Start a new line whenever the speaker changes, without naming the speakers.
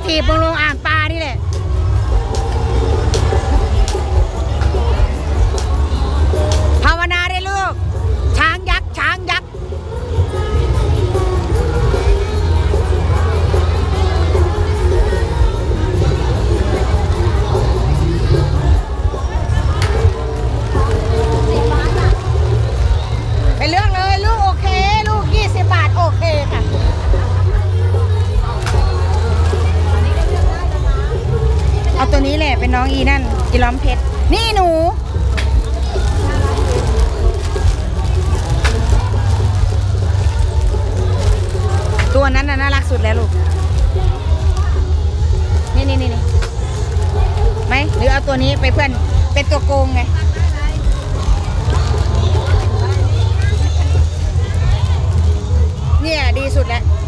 ถีบลงอ่างปลานี่แหละภาวนาได้ลูกช้างยักษ์ช้างยักษ์ไปเลือกเลยลูกโอเคลูก20 บาทโอเคค่ะเอาตัวนี้แหละเป็นน้องอีนั่นอีล้อมเพชรนี่หนูตัวนั้นน่ารักสุดแล้วลูกนี่ไหมหรือเอาตัวนี้ไปเพื่อนเป็นตัวโกงไงเนี่ยดีสุดแล้ว